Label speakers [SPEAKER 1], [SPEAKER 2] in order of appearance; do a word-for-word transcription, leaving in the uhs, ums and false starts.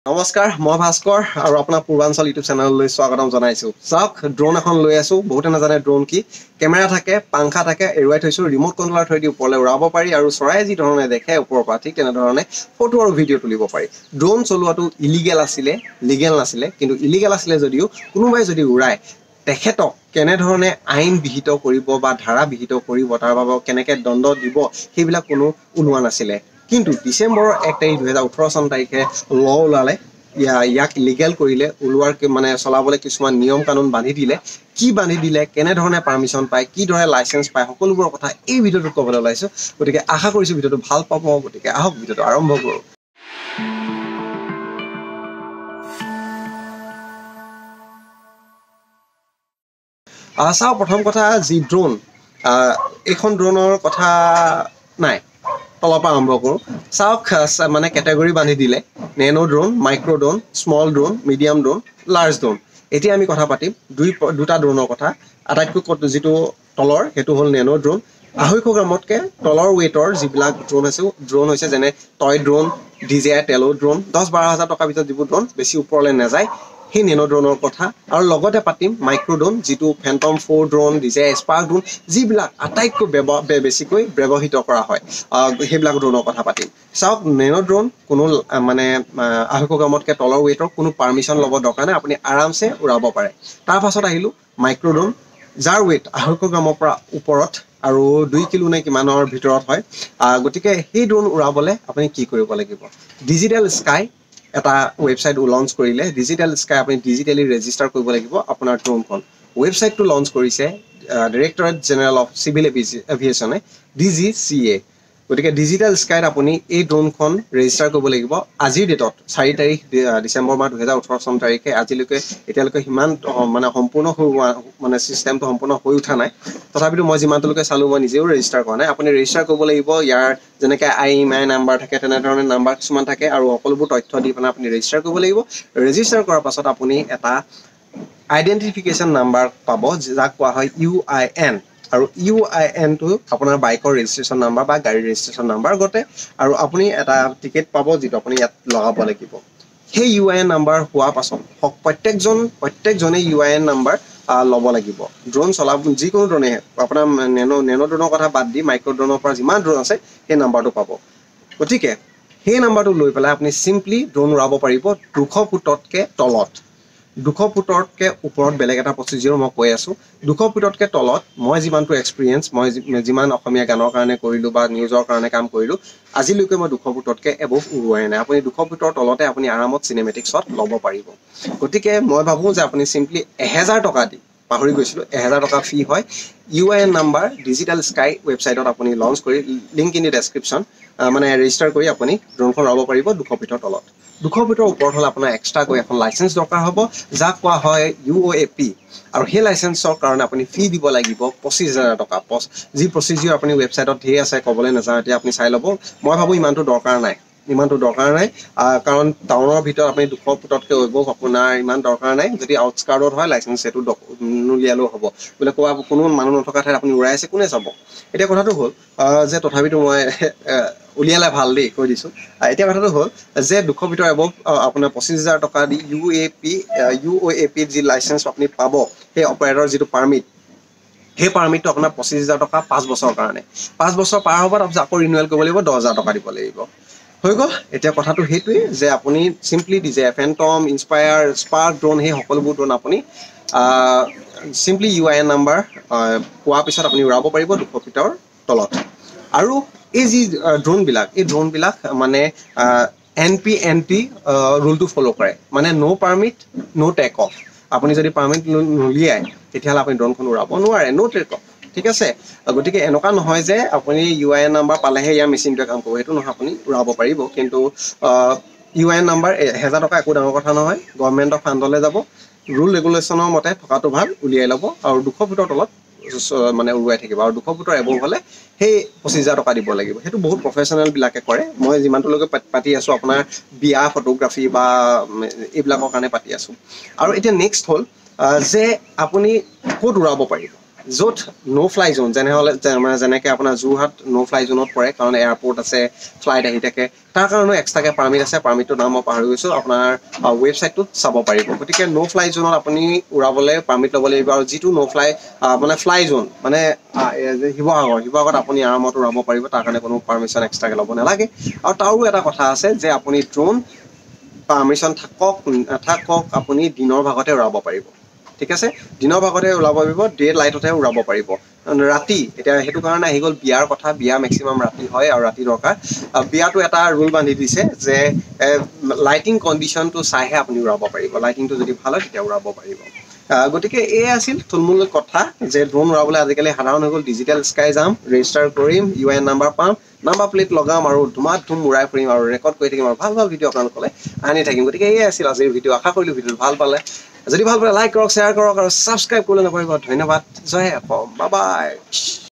[SPEAKER 1] নমস্কাৰ মই ভাস্কৰ আৰু আপোনাৰ পূৰ্বাঞ্চল ইউটিউব চেনেললৈ স্বাগতম জনাইছো। চাওক ড্ৰোন এখন লৈ আছো, বহুতে নাজানে ড্ৰোন কি। কেমেৰা থাকে, পাংখা থাকে, এৰুৱাই থৈছো, ৰিমোট কন্ট্ৰলাৰ থৈ দি ওপৰলৈ উৰাব পাৰি আৰু চৰাই যি ধৰণে দেখে ওপৰৰ পৰা ঠিক তেনেধৰণে ফটো আৰু ভিডিঅ' তুলিব পাৰি। ড্ৰোন চলোৱাটো ইলিগেল আছিলে, লিগেল নাছিলে, কিন্তু ইলিগেল আছিলে যদিও কোনোবাই যদি উৰায় তেখেতক কেনেধৰণে আইন বিহিত কৰিব বা ধাৰা বিহিত কৰিব, তাৰ বাবে কেনেকৈ দণ্ড দিব সেইবিলাক কোনো ওলোৱা নাছিলে। কিন্তু ডিচেম্বৰৰ এক তাৰিখ দুহেজাৰ ওঠৰ চন তাৰিখে ল ওলালে, ইয়াক লিগেল কৰিলে, ওলোৱাৰ মানে চলাবলৈ কিছুমান নিয়ম কানুন বান্ধি দিলে। কি বান্ধি দিলে, কেনেধৰণে পাৰ্মিশ্যন পায়, কিদৰে লাইচেঞ্চ পায়, সকলোবোৰৰ কথা এই ভিডিঅ'টোত ক'বলৈ ওলাইছো। গতিকে আশা কৰিছো ভিডিঅ'টো ভাল পাব। গতিকে আহক ভিডিঅ'টো আৰম্ভ কৰোঁ। চাওঁ প্ৰথম কথা, যি ড্ৰোন, এইখন ড্ৰোনৰ কথা নাই, তলৰ পৰা আৰম্ভ কৰোঁ। চাওক মানে কেটেগৰী বান্ধি দিলে, nano drone, micro' drone, small drone, medium drone, large drone. এতিয়া আমি কথা পাতিম দুই দুটা ড্ৰোনৰ কথা। আটাইতকৈ যিটো তলৰ সেইটো হ'ল নেনো ড্ৰোন। আঢ়ৈশ গ্ৰামতকৈ তলৰ ৱেইটৰ যিবিলাক ড্ৰোন আছে, ড্ৰোন হৈছে যেনে toy drone, D J I Tello drone, দহ বাৰ হাজাৰ টকাৰ ভিতৰত যিবোৰ ড্ৰোন বেছি ওপৰলৈ নাযায়, সেই নেনো ড্ৰোনৰ কথা। আৰু লগতে পাতিম মাইক্ৰ' ড্ৰোন, যিটো phantom four drone, D J I spark drone, যিবিলাক আটাইতকৈ বেছিকৈ ব্যৱহৃত কৰা হয়, সেইবিলাক ড্ৰোনৰ কথা পাতিম। চাওক নেনো ড্ৰোন কোনো মানে আঢ়ৈশ গ্ৰামতকৈ তলৰ ৱেইটৰ কোনো পাৰ্মিশ্যন ল'ব দৰকাৰ নাই, আপুনি আৰামছে উৰাব পাৰে। তাৰ পাছত আহিলোঁ মাইক্ৰ' ড্ৰোন, যাৰ ৱেইট আঢ়ৈশ গ্ৰামৰ পৰা ওপৰত আৰু দুই কিলো নে কিমানৰ ভিতৰত হয়। গতিকে সেই ড্ৰোন উৰাবলৈ আপুনি কি কৰিব লাগিব? ডিজিটেল স্কাই এটা ৱেবছাইট লঞ্চ কৰিলে। ডিজিটেল স্কাই আপুনি ডিজিটেলি ৰেজিষ্টাৰ কৰিব লাগিব আপোনাৰ ড্ৰোনখন। ৱেবছাইটটো লঞ্চ কৰিছে ডাইৰেক্টৰেট জেনেৰেল অফ চিভিল এভিয়েশ্যনে, ডি জি চি এ। গতিকে ডিজিটেল স্কাইত আপুনি এই ড্ৰোনখন ৰেজিষ্টাৰ কৰিব লাগিব। আজিৰ ডেটত চাৰি তাৰিখ ডিচেম্বৰ মাহ দুহেজাৰ ওঠৰ চন তাৰিখে আজিলৈকে এতিয়ালৈকে সিমান মানে সম্পূৰ্ণ হৈ মানে চিষ্টেমটো সম্পূৰ্ণ হৈ উঠা নাই। তথাপিতো মই যিমানটোলৈকে চালোঁ, মই নিজেও ৰেজিষ্টাৰ কৰা নাই। আপুনি ৰেজিষ্টাৰ কৰিব লাগিব। ইয়াৰ যেনেকৈ আই এম আই নাম্বাৰ থাকে, তেনেধৰণে নাম্বাৰ কিছুমান থাকে আৰু সকলোবোৰ তথ্য দি পেলাই আপুনি ৰেজিষ্টাৰ কৰিব লাগিব। ৰেজিষ্টাৰ কৰাৰ পাছত আপুনি এটা আইডেণ্টিফিকেশ্যন নাম্বাৰ পাব, যাক কোৱা হয় ইউ আই এন। আৰু ইউ আই এনটো আপোনাৰ বাইকৰ ৰেজিষ্ট্ৰেশ্যন নাম্বাৰ বা গাড়ীৰ ৰেজিষ্ট্ৰেশ্যন নাম্বাৰ গতে। আৰু আপুনি এটা টিকেট পাব, যিটো আপুনি ইয়াত লগাব লাগিব। সেই ইউ আই এন নাম্বাৰ হোৱাৰ পাছত প্ৰত্যেকজন প্ৰত্যেকজনে ইউ আই এন নাম্বাৰ ল'ব লাগিব। ড্ৰোন চলাব যিকোনো ড্ৰোনে, আপোনাৰ নেনো নেনো ড্ৰোনৰ কথা বাদ দি মাইক্ৰ' ড্ৰোনৰ পৰা যিমান ড্ৰোন আছে সেই নাম্বাৰটো পাব। গতিকে সেই নাম্বাৰটো লৈ পেলাই আপুনি চিম্পলি ড্ৰোন উৰাব পাৰিব দুশ ফুটতকৈ তলত। দুশ ফুটতকৈ ওপৰত বেলেগ এটা প্ৰচিডিউৰ মই কৈ আছোঁ। দুশ ফুটতকৈ তলত মই যিমানটো এক্সপিৰিয়েঞ্চ, মই যিমান অসমীয়া গানৰ কাৰণে কৰিলোঁ বা নিউজৰ কাৰণে কাম কৰিলোঁ, আজিলৈকে মই দুশ ফুটতকৈ এবভ উৰুৱাই নাই। আপুনি দুশ ফুটৰ তলতে আপুনি আৰামত চিনেমেটিক শ্বট ল'ব পাৰিব। গতিকে মই ভাবোঁ যে আপুনি চিম্পলি এহেজাৰ টকা দি, পাহৰি গৈছিলোঁ, এহেজাৰ টকা ফি হয়। U I N number digital sky ৱেবছাইটত আপুনি লঞ্চ কৰি, লিংক ইন দি ডেছক্ৰিপশ্যন, মানে ৰেজিষ্টাৰ কৰি আপুনি ড্ৰোনখন উৰাব পাৰিব দুশ ফিটৰ তলত। দুশ ফিটৰ ওপৰত হ'লে আপোনাৰ এক্সট্ৰাকৈ এখন লাইচেঞ্চ দৰকাৰ হ'ব, যাক কোৱা হয় ইউ অ' এ পি। আৰু সেই লাইচেঞ্চৰ কাৰণে আপুনি ফি দিব লাগিব পঁচিছ হাজাৰ টকা। যি প্ৰচিডিউৰ আপুনি ৱেবছাইটত ধেৰ আছে, ক'বলৈ নাযাওঁ, এতিয়া আপুনি চাই ল'ব। মই ভাবোঁ ইমানটো দৰকাৰ নাই, ইমানটো দৰকাৰ নাই, কাৰণ টাউনৰ ভিতৰত আপুনি দুশ ফুটতকৈ এবভ আপোনাৰ ইমান দৰকাৰ নাই। যদি আউটস্কাৰ্টত হয়, লাইচেঞ্চ সেইটো নুলিয়ালেও হ'ব। বোলে কোৱা কোনো মানুহ নথকা ঠাইত আপুনি উৰাই আছে, কোনে চাব? এতিয়া কথাটো হ'ল যে, তথাপিতো মই উলিয়ালে ভাল দেই, কৈ দিছোঁ। এতিয়া কথাটো হ'ল যে দুশ ফিটৰ এবভ আপোনাৰ পঁচিছ হাজাৰ টকা দি U A P U O' A পিত যি লাইচেঞ্চ আপুনি পাব, সেই অপাৰেটৰ যিটো পাৰ্মিট, সেই পাৰ্মিটটো আপোনাৰ পঁচিছ হাজাৰ টকা পাঁচ বছৰৰ কাৰণে। পাঁচ বছৰ পাৰ হ'ব, তাৰপিছত আকৌ ৰিনুৱেল কৰিব লাগিব, দহ হাজাৰ টকা দিব লাগিব। হৈ গ'ল। এতিয়া কথাটো সেইটোৱেই যে আপুনি simply D J phantom, inspire, spark drone, সেই সকলোবোৰ ড্ৰোন আপুনি simply U I N number পোৱাৰ পিছত আপুনি উৰাব পাৰিব দুশ ফিটৰ তলত। আৰু এই যি ড্ৰোনবিলাক, এই ড্ৰোনবিলাক মানে এন পি এন টি ৰুলটো ফ'ল' কৰে, মানে no' permit no' take off. আপুনি যদি পাৰ্মিট নুলিয়ায়, তেতিয়াহ'লে আপুনি ড্ৰোনখন উৰাব নোৱাৰে, ন' টেক অফ। ঠিক আছে। গতিকে এনেকুৱা নহয় যে আপুনি ইউ আই এন নাম্বাৰ পালেহে ইয়াৰ মেচিনটোৱে কাম কৰিব, সেইটো নহয়, আপুনি উৰাব পাৰিব। কিন্তু ইউ আই এন নাম্বাৰ এহেজাৰ টকা একো ডাঙৰ কথা নহয়, গভৰ্ণমেণ্টৰ ফাণ্ডলৈ যাব, ৰুল ৰেগুলেশ্যনৰ মতে থকাটো ভাল, উলিয়াই ল'ব আৰু দুশ ফুটৰ তলত মানে উৰুৱাই থাকিব। আৰু দুশ ফুটৰ এবভ হ'লে সেই পঁচিছ হাজাৰ টকা দিব লাগিব। সেইটো বহুত প্ৰফেচনেলবিলাকে কৰে। মই যিমানটোলৈকে পাতি আছোঁ আপোনাৰ বিয়া, ফটোগ্ৰাফী বা এইবিলাকৰ কাৰণে পাতি আছোঁ। আৰু এতিয়া নেক্সট হ'ল যে আপুনি ক'ত উৰাব পাৰিব। য'ত ন' ফ্লাই জোন যেনেহ'লে মানে যেনেকৈ আপোনাৰ যোৰহাট ন' ফ্লাই জোনত পৰে কাৰণ এয়াৰপৰ্ট আছে ফ্লাইট আহি থাকে তাৰ কাৰণেও এক্সট্ৰাকৈ পাৰ্মিট আছে পাৰ্মিটটোৰ নাম মই পাহৰি গৈছোঁ আপোনাৰ ৱেবছাইটটোত চাব পাৰিব গতিকে ন' ফ্লাই জোনত আপুনি উৰাবলৈ পাৰ্মিট ল'ব লাগিব আৰু যিটো ন' ফ্লাই মানে ফ্লাই জোন মানে শিৱসাগৰ শিৱসাগৰত আপুনি আৰামত উৰাব পাৰিব তাৰ কাৰণে কোনো পাৰ্মিশ্যন এক্সট্ৰাকৈ ল'ব নালাগে আৰু তাৰো এটা কথা আছে যে আপুনি ড্ৰোন পাৰ্মিশ্যন থাকক নাথাকক আপুনি দিনৰ ভাগতে উৰাব পাৰিব ঠিক আছে দিনৰ ভাগতে ওলাব পাৰিব ডে লাইটতহে উৰাব পাৰিব ৰাতি এতিয়া সেইটো কাৰণে আহি গ'ল বিয়াৰ কথা বিয়া মেক্সিমাম ৰাতি হয় আৰু ৰাতি দৰকাৰ বিয়াটো এটা ৰুল বান্ধি দিছে যে লাইটিং কণ্ডিশ্যনটো চাইহে আপুনি উৰাব পাৰিব লাইটিংটো যদি ভাল হয় তেতিয়া উৰাব পাৰিব গতিকে এই আছিল থুলমূল কথা যে ড্ৰোন উৰাবলৈ আজিকালি সাধাৰণ হৈ গ'ল ডিজিটেল স্কাই যাম ৰেজিষ্টাৰ কৰিম ইউ এন নাম্বাৰ পাম নাম্বাৰ প্লেট লগাম আৰু ধুমা ধুম উৰাই ফুৰিম আৰু ৰেকৰ্ড কৰি থাকিম আৰু ভাল ভাল ভিডিঅ' আপোনালোকলৈ আনি থাকিম গতিকে এয়াই আছিল আজিৰ ভিডিঅ' আশা কৰিলোঁ ভিডিঅ'টো ভাল পালে যদি ভাল পালে লাইক কৰক শ্বেয়াৰ কৰক আৰু ছাবস্ক্ৰাইব কৰিবলৈ নকৰিব ধন্যবাদ জয় অসম বাই বাই